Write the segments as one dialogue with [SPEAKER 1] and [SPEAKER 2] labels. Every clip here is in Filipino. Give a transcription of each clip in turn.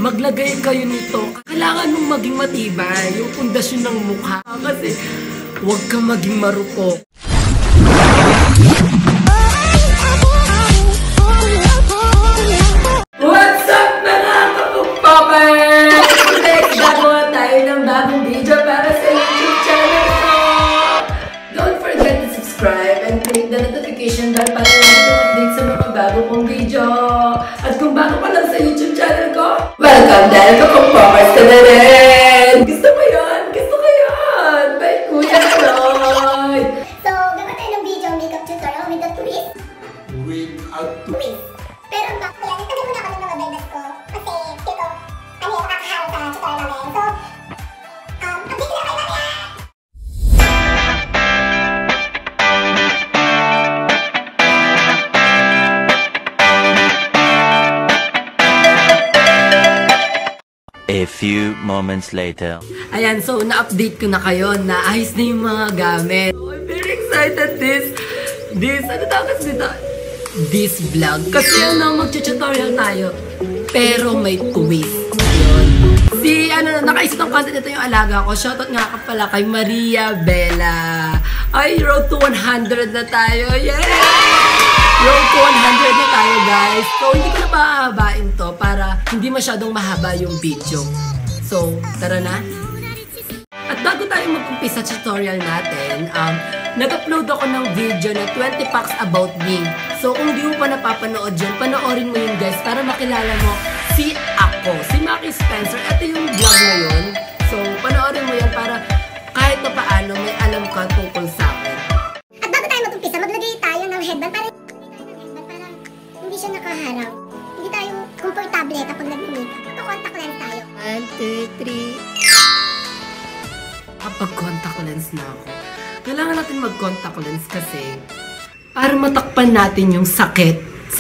[SPEAKER 1] maglagay kayo nito. Kailangan mong maging matibay yung pundasyon ng mukha. Kasi huwag kang maging marupok. What's up mga kapupapay? Today, gagawa tayo ng bagong video para sa YouTube channel ko. Don't forget to subscribe and click the notification bell para update sa mga bago kong video. At kung bago pa lang sa YouTube channel ko, welcome dahil kapupapay ka na rin! Gusto mo yun? Gusto ko yun! Bye Kuya Lloyd!
[SPEAKER 2] So, gagawa tayo ng video makeup tutorial with a twist.
[SPEAKER 3] With a twist.
[SPEAKER 2] Pero ang back yan, itabi muna kami mga barbas ko. Kasi, dito, ano yung makakaharap sa tutorial namin. So, update na kayo mamaya!
[SPEAKER 4] A few moments later.
[SPEAKER 1] Ayan, so na-update ko na kayo na ayos na yung mga gamit. So, I'm very excited ano tawag dito? This vlog. Kasi mag-tutorial tayo. Pero may twist. Yun. Nakaisip ng content ito yung alaga ko. Shoutout nga ka pala kay Maria Bella. Ay, road to 100 na tayo. Yay! Road to 100 na tayo, guys. So, hindi ko na pahabain to para hindi masyadong mahaba yung video. So, tara na. At bago tayo mag-umpisa sa tutorial natin, nag-upload ako ng video na 20 facts about me. So, kung di mo pa napapanood yun, panoorin mo yun, guys, para makilala mo si Maki Spencer. Ito yung vlog ngayon. So, panoorin mo yan para kahit na paano may alam ka tungkol sa akin.
[SPEAKER 2] At bago tayo mag-umpisa, maglagay tayo ng headband para hindi siya nakaharap. Hindi tayo komportable kapag nag-makeup. Magka-contact lens tayo.
[SPEAKER 1] 1, 2, 3. Kapag contact lens na ako, kailangan natin mag-contact lens kasi para matakpan natin yung sakit.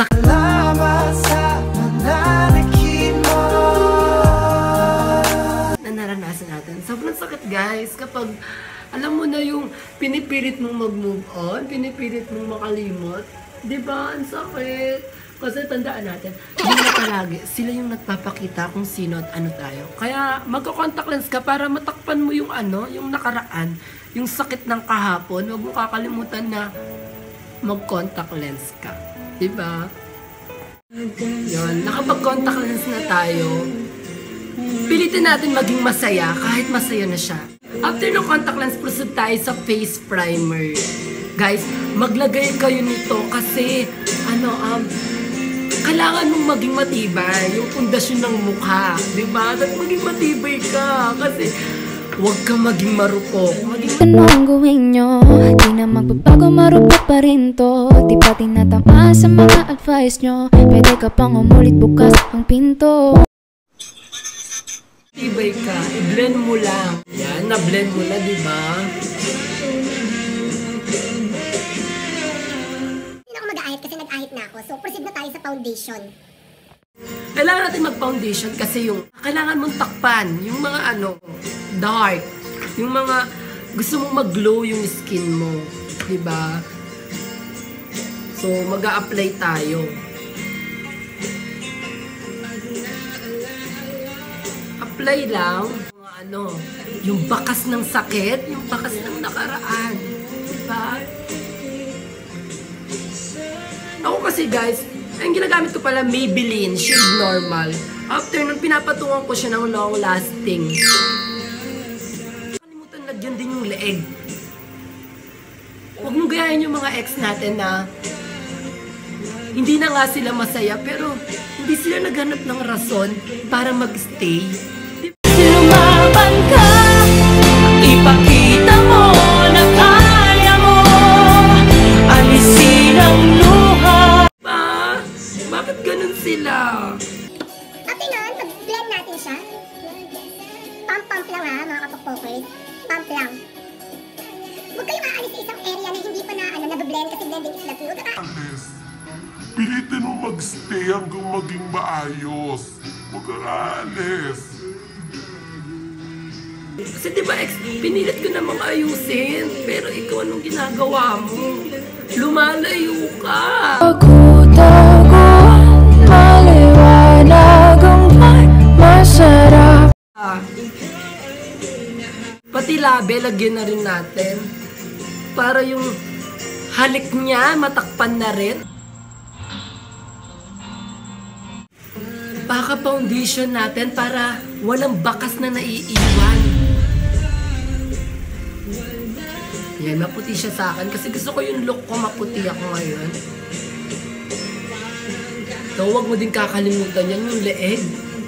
[SPEAKER 1] Na naranasan natin. Sobrang sakit, guys, kapag alam mo na yung pinipilit mong mag-move on, pinipilit mong makalimot. Diba? Ang sakit. Kasi tandaan natin, hindi na palagi, sila yung nagpapakita kung sino at ano tayo. Kaya magko-contact lens ka para matakpan mo yung yung nakaraan, yung sakit ng kahapon. Huwag mo kakalimutan na mag-contact lens ka. Diba? Yun, nakapag-contact lens na tayo, pilitin natin maging masaya kahit masaya na siya. After ng contact lens, proceed tayo sa face primer. Guys, maglagay kayo nito kasi kailangan mong maging matibay yung pundasyon ng mukha, di ba? At maging matibay ka kasi huwag kang maging marupok.
[SPEAKER 5] Ano ang gawin nyo? Di na magbabago, marupok pa rin to. Di pa tinatama sa mga advice nyo. Pwede ka pang umulit, bukas ang pinto.
[SPEAKER 1] Matibay ka, i-blend mo lang. Yan, na-blend mo na, di ba?
[SPEAKER 2] Kasi nag-ahit na ako. So, proceed na tayo sa foundation.
[SPEAKER 1] Kailangan natin mag-foundation kasi kailangan mong takpan yung mga dark. Yung mga gusto mong mag-glow yung skin mo. Diba? So, mag-a-apply tayo. Apply lang yung bakas ng sakit, yung bakas ng nakaraan. Diba? Ako kasi, guys, ang ginagamit ko pala Maybelline Shade Normal. After nung pinapatungan ko siya ng long lasting. Kalimutan lagyan din yung leeg. Huwag mong gayahin yung mga ex natin na hindi na nga sila masaya pero hindi sila naghanap ng rason para mag-stay.
[SPEAKER 5] Lumaban ka, ipakita mo na kaya mo, alisin ang luha.
[SPEAKER 1] Bakit ganun sila?
[SPEAKER 2] After nun, pag-blend natin siya. Pump lang ha, mga kapag-pokers. Pump lang. Huwag kayong aalis sa isang area na hindi pa na-blend kasi blending is the truth.
[SPEAKER 3] Pilitin mo mag-stay hanggang maging maayos. Huwag kang aalis.
[SPEAKER 1] Kasi diba ex, pinilit ko namang ayusin. Pero ikaw anong ginagawa mo? Lumalayo ka.
[SPEAKER 5] Pagkutaguan, maliwanag ang may
[SPEAKER 1] labi, lagyan na rin natin. Para yung halik niya, matakpan na rin. Baka foundation natin para walang bakas na naiiwan. Yan, maputi siya sa akin. Kasi gusto ko yung look ko, maputi ako ngayon. So, huwag mo din kakalimutan yan, yung leeg.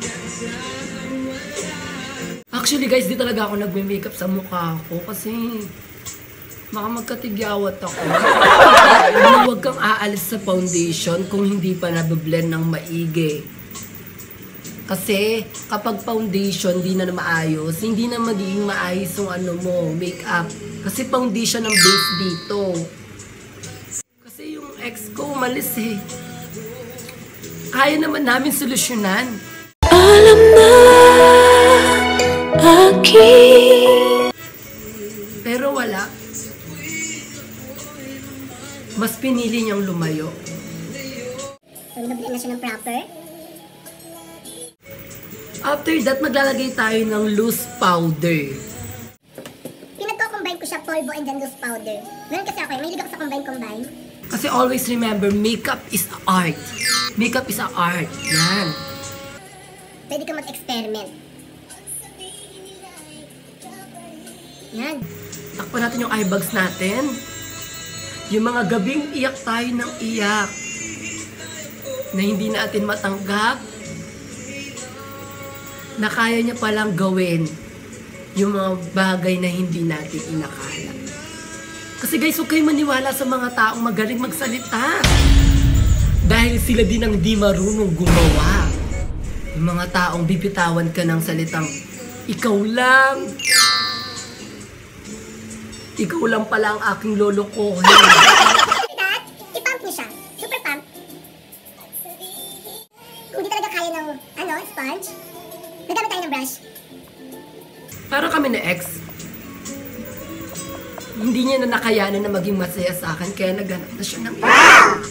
[SPEAKER 1] Actually guys, di talaga ako nagme-makeup sa mukha ko kasi baka magkatigyawat ako. Huwag kang aalis sa foundation kung hindi pa nabiblend ng maigi. Kasi kapag foundation di na maayos, hindi na magiging maayos yung ano mo, makeup. Kasi foundation ang base dito. Kasi yung ex ko umalis eh. Kaya naman namin solusyonan.
[SPEAKER 5] Alam na aking
[SPEAKER 1] Pero wala. Mas pinili niyang lumayo.
[SPEAKER 2] So, nabili na siya ng proper.
[SPEAKER 1] After that, maglalagay tayo ng loose powder.
[SPEAKER 2] Pinagko-combine ko siya, polvo and then loose powder. Meron kasi ako, mahilig ako sa combine-combine.
[SPEAKER 1] Kasi always remember, makeup is art. Makeup is a art. Yan.
[SPEAKER 2] Pwede ka mag-experiment. Yan.
[SPEAKER 1] Takpan natin yung eye bags natin. Yung mga gabing iyak tayo ng iyak. Na hindi natin matanggap. Na kaya niya palang gawin yung mga bagay na hindi natin inakala. Kasi guys, huwag kayo maniwala sa mga taong magaling magsalita. Dahil sila din ang di marunong gumawa. Yung mga taong bibitawan ka ng salitang, ikaw lang. Ikaw lang pala ang aking lolokohin.
[SPEAKER 2] Dad, i-pump niyo siya. Super pump. Kung di talaga kaya ng, sponge, nagamit tayo ng brush.
[SPEAKER 1] Para kami na ex. Hindi niya na nakayanan na maging masaya sa akin, kaya naghanap na siya ng iba.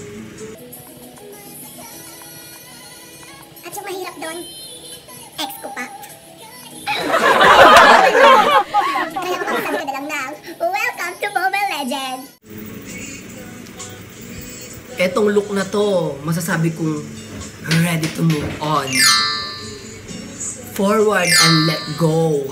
[SPEAKER 2] At yung mahirap doon, ex ko pa. Kaya makasabi ka na lang now, welcome to Mobile Legends!
[SPEAKER 1] Etong look na to, masasabi kong ready to move on. Forward and let go.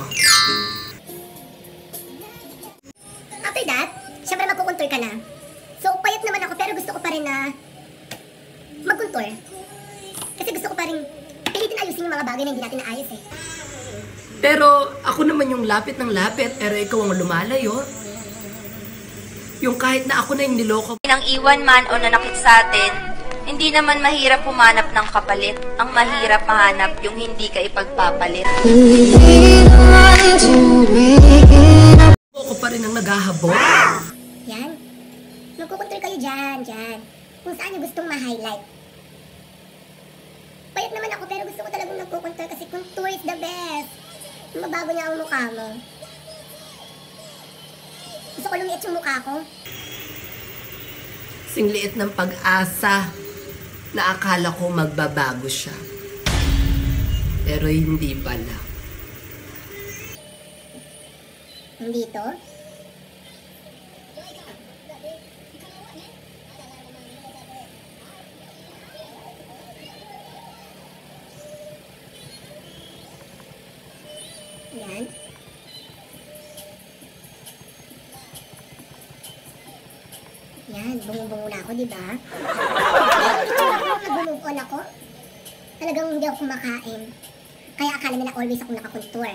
[SPEAKER 2] After that, syempre magkukontour ka na. So, payat naman ako pero gusto ko pa rin na magkontour. Kasi gusto ko pa rin pilitin ayusin yung mga bagay na hindi natin naayos eh.
[SPEAKER 1] Pero ako naman yung lapit ng lapit, pero ikaw ang lumalayo. Yung kahit na ako na yung niloko.
[SPEAKER 6] Nang iwan man o nanakit sa atin, hindi naman mahirap humanap ng kapalit. Ang mahirap mahanap yung hindi ka ipagpapalit.
[SPEAKER 1] Ako pa rin ang naghahabol.
[SPEAKER 2] Yan. Magkukontour kayo dyan. Kung saan nyo gustong ma-highlight. Payat naman ako pero gusto ko talagang magkukontour kasi contour is the best. Mabago niya ang mukha mo. Gusto ko lumiit yung mukha ko.
[SPEAKER 1] Singliit ng pag-asa na akala ko magbabago siya. Pero hindi pala.
[SPEAKER 2] Hindi to. Yan. Yan, bungo-bungo na ako, di ba? Hindi ko nag-move on ako. Talagang hindi ako kumakain. Kaya akala nila always ako nakakontour.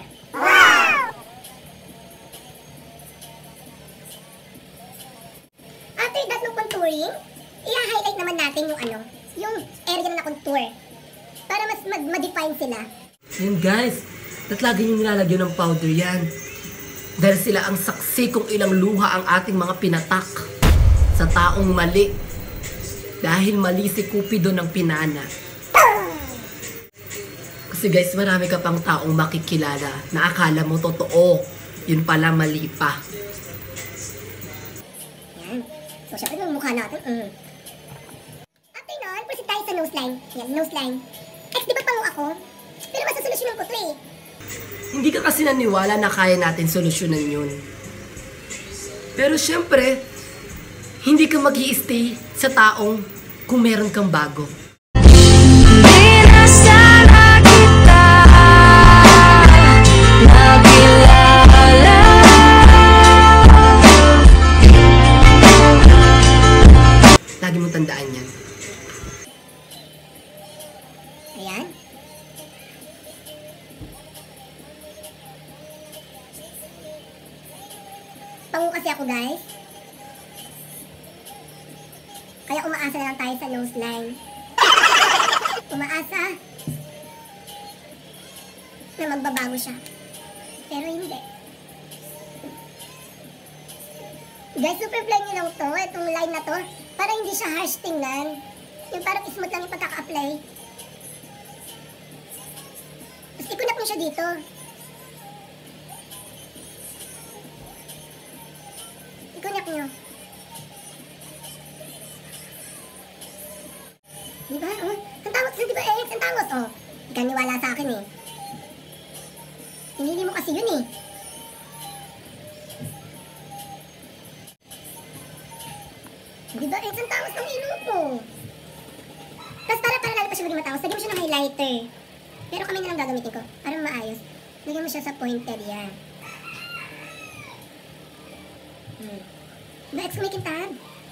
[SPEAKER 2] After that ng contouring, i-highlight naman natin yung area na nakontour. Para mas ma-define sila.
[SPEAKER 1] Yan guys, at lagi nyo nilalagyan ng powder yan. Dahil sila ang saksi kung ilang luha ang ating mga pinatak sa taong mali. Dahil mali si Cupido ng pinana. Kasi guys, marami ka pang taong makikilala na akala mo totoo. Yun pala mali pa.
[SPEAKER 2] Yan. So, syempre yung mukha natin. After nun, proceed tayo sa nose line. Yan, nose line. Ex, di ba pango ako? Pero masasolusyonan ko to eh.
[SPEAKER 1] Hindi ka kasi naniwala na kaya natin solusyonan yun. Pero syempre, hindi ka mag-i-stay sa taong kung meron kang bago. Lagi mong tandaan yan.
[SPEAKER 2] Ayan. Pangu kasi ako, guys. Kaya umaasa na lang tayo sa nose line. Umaasa na magbabago siya. Pero hindi. Guys, super plain nyo lang to. Itong line na to. Para hindi siya harsh tingnan. Yung parang smooth lang yung pagkaka-apply. Tapos ikunap nyo siya dito. Ikunap nyo. Diba? Oh, ang tangos yun, diba Ex? Ang tangos, oh. Ikaw niwala sa akin eh. Pinili mo kasi yun eh. Diba Ex? Ang tangos ng ilong ko. Tapos para lalo pa siya maging matangos, lagyan mo siya ng highlighter. Pero kami na lang gagamitin ko. Para maayos. Lagyan mo siya sa pointer yan. Diba Ex, kumikintab?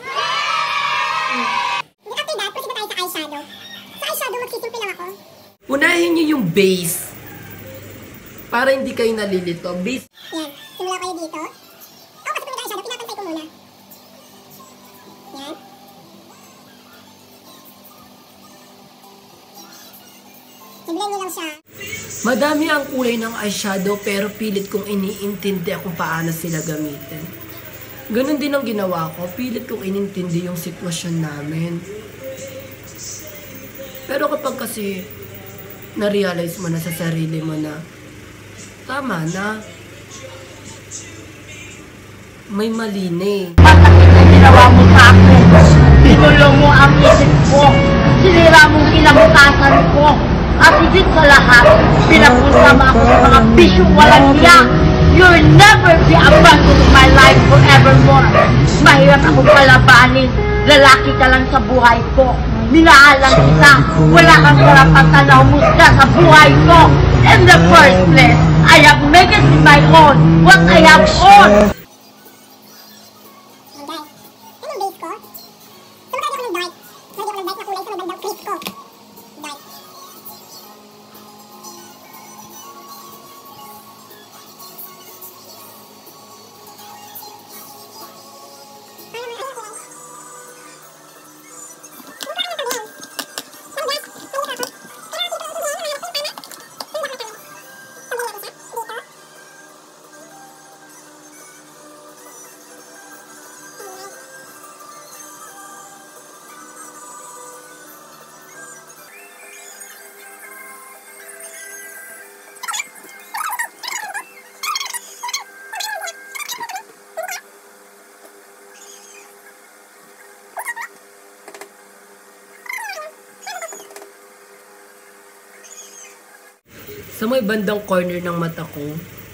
[SPEAKER 2] After that, proceed na tayo sa eyeshadow. Sa eyeshadow, magsisimple lang ako.
[SPEAKER 1] Unahin nyo yung base. Para hindi kayo nalilito. Base.
[SPEAKER 2] Yan. Simula kayo dito. Kasi kung nag-eyeshadow, pinapantay ko muna. Yan. I-blend nyo lang siya.
[SPEAKER 1] Madami ang kulay ng eyeshadow pero pilit kong iniintindi kung paano sila gamitin. Ganon din ang ginawa ko. Pilit kong inintindi yung sitwasyon namin. Pero kapag kasi na-realize mo na sa sarili mo na tama na, may mali na eh.
[SPEAKER 7] Ang ginawa mo sa akin, sinulo mo ang isip ko, sinira mong kinabukasan ko, at higit sa lahat, pinapunta mo ako sa mga bisyong walang niya. You'll never be abandoned in my life forevermore. Mahirap akong palabanin, lalaki ka lang sa buhay ko. Minaalang kita, wala kang karapatan na humusga sa buhay ko. In the first place, I have made it with my own, what I have owned.
[SPEAKER 2] Ayan guys. Yan yung base ko. Sumakali ako ng dark. Lagyan ko ng dark na kulay sa magandang crease ko. Dark.
[SPEAKER 1] Sa may bandang corner ng mata ko,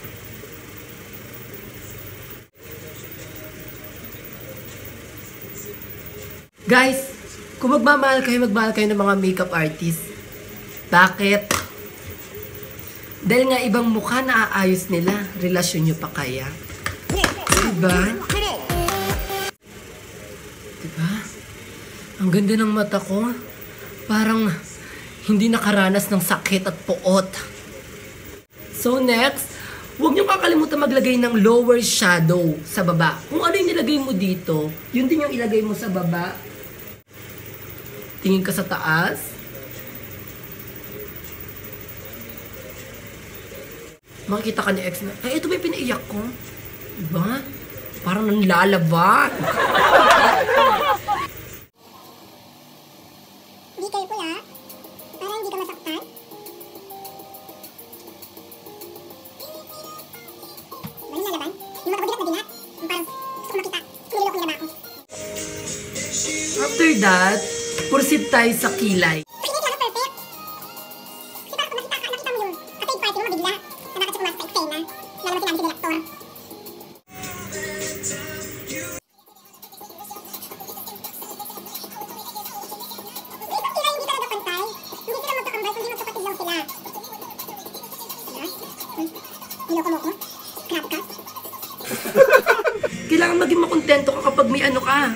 [SPEAKER 1] guys, kung magmamahal kayo ng mga makeup artist. Bakit? Dahil nga ibang mukha na aayos nila, relasyon nyo pa kaya? Diba? Diba? Ang ganda ng mata ko. Parang hindi nakaranas ng sakit at puot. So next, huwag niyo kakalimutan maglagay ng lower shadow sa baba. Kung ano yung nilagay mo dito, yun din yung ilagay mo sa baba. Tingin ka sa taas. Makikita ka ni ex na, ay, ito ba yung pinaiyak ko? Diba? Parang nanlalaban.
[SPEAKER 2] Be careful ha. Para hindi ka masaktan. Balik na laban. Yung mata ko dilat na dilat. Yung parang gusto ko makita. Pinilok yung laba ko.
[SPEAKER 1] After that, proceed tayo sa kilay.
[SPEAKER 2] Kasi hindi ka perfect. Kasi parang kung nakita mo yung kapag party mo mabigla. Wala naman sinabi si Delactor. Hindi talaga pantay. Hindi sila magkakambal, kundi magkapatid lang sila. Niloko mo ko? Crab ka?
[SPEAKER 1] Kailangan maging makontento ka kapag may ano ka.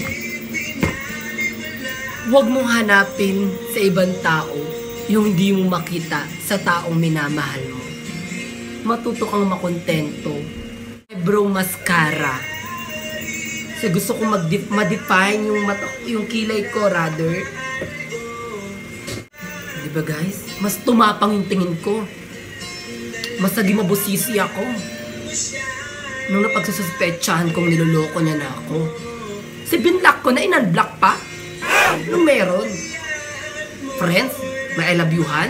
[SPEAKER 1] Huwag mong hanapin sa ibang tao yung hindi mo makita sa taong minamahal mo. Matuto kang makontento. Eyebrow mascara. Kasi gusto kong ma-define yung kilay ko, rather. Diba guys? Mas tumapang yung tingin ko. Mas naging mabusisi ako. Nung napagsususpetsahan kong niloloko niya na ako. Si binlock ko na, in-unblock pa. Anong meron? Friends? May I love you-han?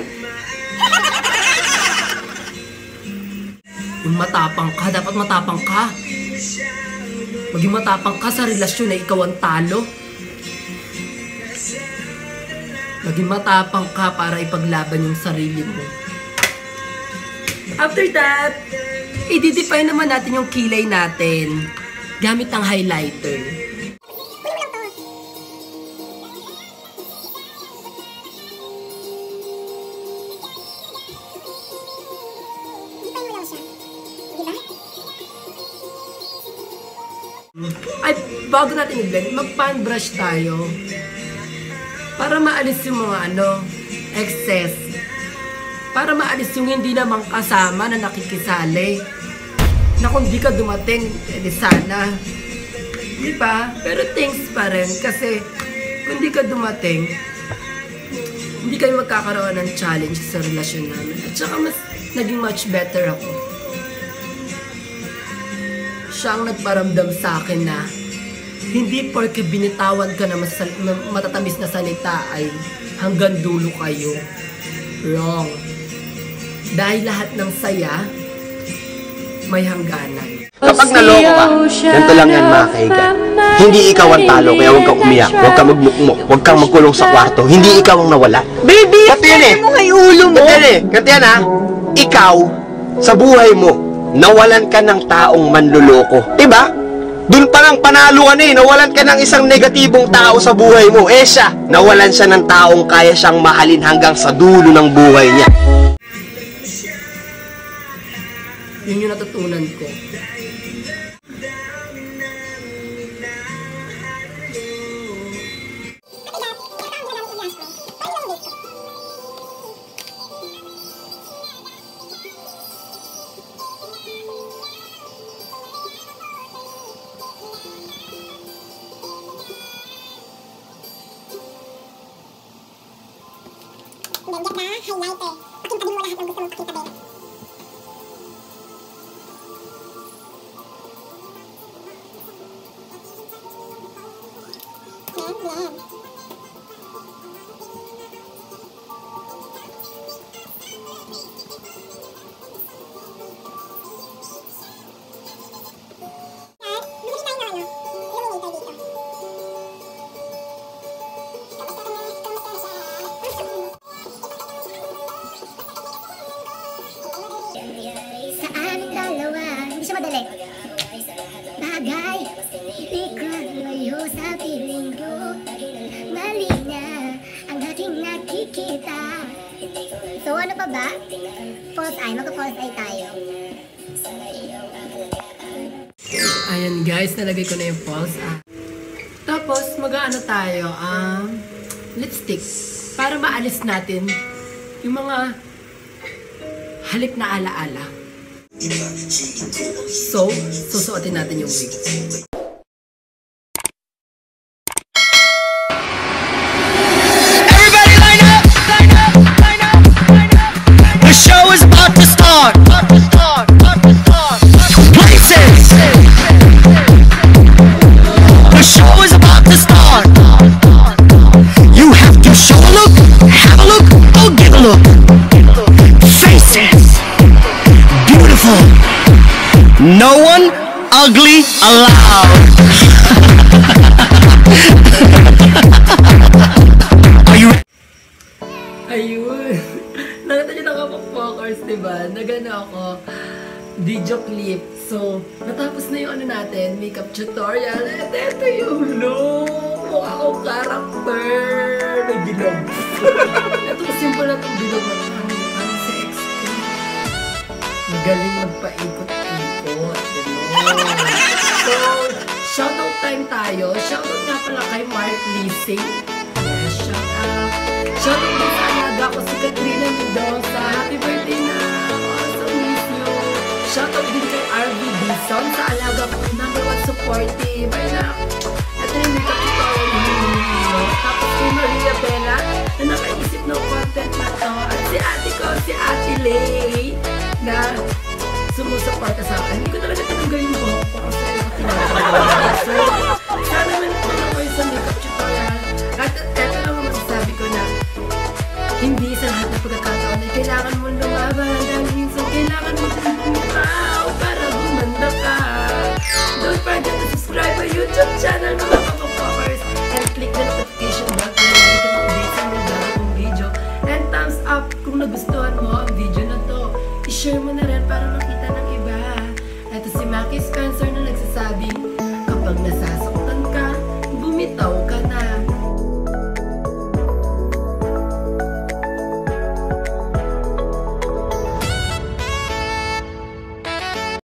[SPEAKER 1] Yung matapang ka, dapat matapang ka. Maging matapang ka sa relasyon na ikaw ang talo. Maging matapang ka para ipaglaban yung sarili mo. After that, i-define naman natin yung kilay natin gamit ang highlighter. Ay, bago natin i-blend, mag-pan brush tayo para maalis yung mga excess. Para maalis yung hindi naman kasama na nakikisali. Na kung di ka dumating, edi sana. Diba? Pero thanks pa rin kasi kung di ka dumating, hindi kayo magkakaroon ng challenge sa relasyon namin. At saka mas naging much better ako. Siya ang nagparamdam sa akin na hindi porke binitawan ka na matatamis na salita ay hanggang dulo kayo. Wrong. Dahil lahat ng saya, may hangganan.
[SPEAKER 8] Kapag naloko ka, ganito lang yan mga kaigan. Hindi ikaw ang talo, kaya huwag kang umiyak, huwag kang magmukmuk, huwag kang magkulong sa kwarto. Hindi ikaw ang nawala. Baby, kaya mo kay ulo mo. Ganito yan ha, ikaw, sa buhay mo, nawalan ka ng taong manluloko. Diba? Doon pa lang panalo ka na nawalan ka ng isang negatibong tao sa buhay mo. Siya, nawalan siya ng taong kaya siyang mahalin hanggang sa dulo ng buhay niya.
[SPEAKER 1] Yun yung natutunan ko.
[SPEAKER 2] Benjak na, highlighter. Pakita mo lahat ng gusto mong pakita, Ben. Blend. Sa aming dalawa, hindi siya madali. Bagay, di ko layo sa piling ko. Mali na ang aking nakikita. So ano pa ba? False eye, magka-false eye tayo.
[SPEAKER 1] Ayan guys, nalagay ko na yung false eye. Tapos, mag-ano tayo, lipstick. Para maalis natin yung mga halip na ala-ala. So, susuotin natin yung wig.
[SPEAKER 9] Everybody line up! Line up! Line up! Line up! The show is about to start! Places! The show is about to start! You have to show a look, have a look, or give a look. Faces! Beautiful! No one ugly allowed! Are you
[SPEAKER 1] Ayun. Nakita niyo na kapag-focus, diba? Nagano ako. video clip. So, natapos na yung ano natin, makeup tutorial. At ito yung look. Mukha akong character. May bilog. Ito simple na itong bilog na ang sexy. Magaling magpaikot-ikot. So, shoutout time tayo. Shoutout nga pala kay Mark Leasing. Yes, shoutout. Shoutout din sa alaga ko si Katrina Mendoza. Happy birthday na! Awesome, miss you! Shoutout din kay RV Bison sa alaga ko. #1 supportive. Ay na! Ito yung makeup tutorial na hininyo. Tapos kay Maria Bella na nakaisip ng content na to. At si ate ko, si Ate Lay na sumusuporta sa akin. Hindi ko talaga tanggawin mo ako kasi kinakagawa. So, sana man ito na kayo sa makeup tutorial. At eto lang ang masasabi ko na hindi sa lahat ng pagkakataon ay kailangan mo lumaban dahil minsan kailangan mo tumukaw para gumanda ka. Don't forget to subscribe my YouTube channel mga kapapokers and click the notification bell para hindi ka update sa mga bagong video. And thumbs up kung nagustuhan mo ang video na to. I-share mo na rin para makita ng iba. Ito si Maki Spencer na nagsasabing, kapag nasasaktan ka, bumitaw ka na.